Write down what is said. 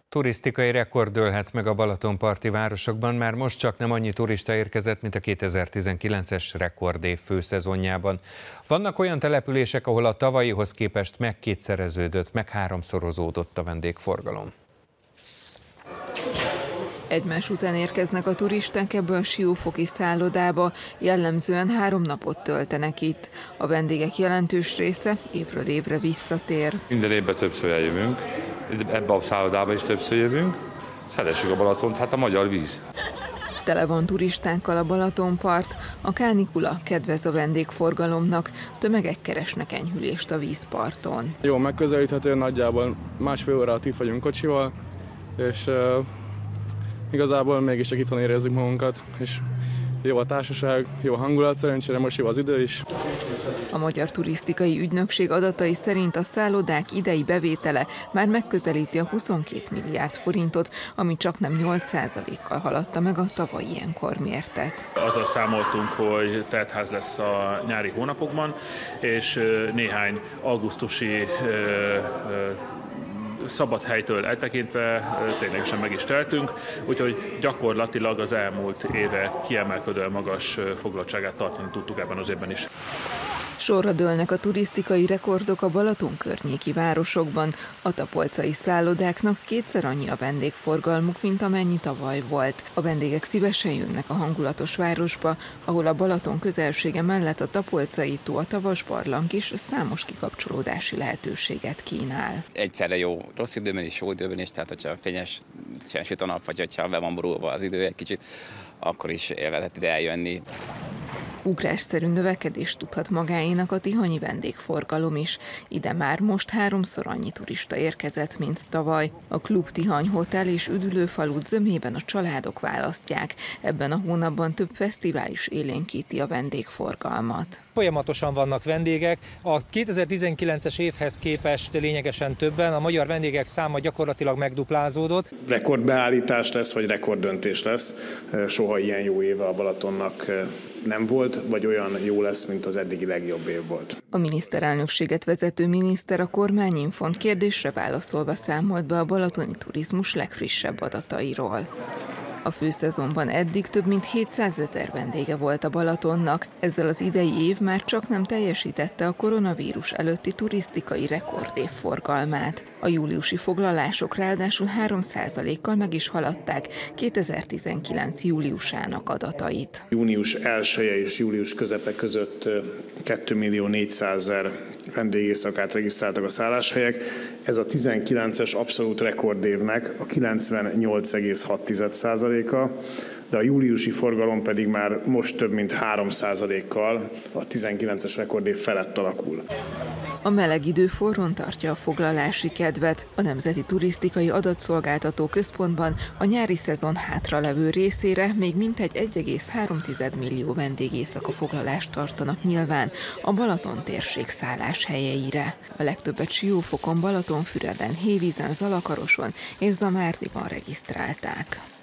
Turisztikai rekord dőlhet meg a balatonparti városokban, már most csak nem annyi turista érkezett, mint a 2019-es rekordév főszezonjában. Vannak olyan települések, ahol a tavalyihoz képest megkétszereződött, meg háromszorozódott a vendégforgalom. Egymás után érkeznek a turisták ebbe a siófoki szállodába, jellemzően 3 napot töltenek itt. A vendégek jelentős része évről évre visszatér. Minden évben többször eljövünk, ebbe a szállodába is többször jövünk. Szeressük a Balatont, hát a magyar víz. Tele van turistákkal a Balatonpart, a kánikula kedvez a vendégforgalomnak, tömegek keresnek enyhülést a vízparton. Jó, megközelíthető, nagyjából másfél órát itt vagyunk kocsival, és igazából mégis csak itthon érezzük magunkat, és jó a társaság, jó a hangulat, szerencsére most jó az idő is. A Magyar Turisztikai Ügynökség adatai szerint a szállodák idei bevétele már megközelíti a 22 milliárd forintot, ami csaknem 8%-kal haladta meg a tavaly ilyenkor mértet. Azzal számoltunk, hogy teltház lesz a nyári hónapokban, és néhány augusztusi szabad helytől eltekintve ténylegesen meg is teltünk, úgyhogy gyakorlatilag az elmúlt éve kiemelkedően magas foglaltságát tartani tudtuk ebben az évben is. Sorra dőlnek a turisztikai rekordok a Balaton környéki városokban. A tapolcai szállodáknak kétszer annyi a vendégforgalmuk, mint amennyi tavaly volt. A vendégek szívesen jönnek a hangulatos városba, ahol a Balaton közelsége mellett a tapolcai tó, a Tavasbarlang is számos kikapcsolódási lehetőséget kínál. Egyszerre jó rossz időben is, jó időben is, tehát hogyha fényes süt a nap, vagy hogyha be van borulva az idő egy kicsit, akkor is élvezhet ide eljönni. Ugrásszerű növekedést tudhat magáénak a tihanyi vendégforgalom is. Ide már most 3-szor annyi turista érkezett, mint tavaly. A Klub Tihany Hotel és üdülőfalut zömében a családok választják. Ebben a hónapban több fesztivál is élénkíti a vendégforgalmat. Folyamatosan vannak vendégek. A 2019-es évhez képest lényegesen többen, a magyar vendégek száma gyakorlatilag megduplázódott. Rekordbeállítás lesz, vagy rekorddöntés lesz. Soha ilyen jó éve a Balatonnak nem volt, vagy olyan jó lesz, mint az eddigi legjobb év volt. A miniszterelnökséget vezető miniszter a Kormányinfon kérdésre válaszolva számolt be a balatoni turizmus legfrissebb adatairól. A főszezonban eddig több mint 700 000 vendége volt a Balatonnak, ezzel az idei év már csaknem teljesítette a koronavírus előtti turisztikai rekordév forgalmát. A júliusi foglalások ráadásul 3%-kal meg is haladták 2019. júliusának adatait. Június 1-e és július közepe között 2 400 000 vendégészakát regisztráltak a szálláshelyek. Ez a 19-es abszolút rekordévnek a 98,6%-a, de a júliusi forgalom pedig már most több mint 3%-kal a 19-es rekordév felett alakul. A meleg idő forrón tartja a foglalási kedvet. A Nemzeti Turisztikai Adatszolgáltató Központban a nyári szezon hátralevő részére még mintegy 1,3 millió vendégészaka foglalást tartanak nyilván a Balaton térség szálláshelyeire. A legtöbbet Siófokon, Balatonfüreden, Hévízen, Zalakaroson és Zamárdiban regisztrálták.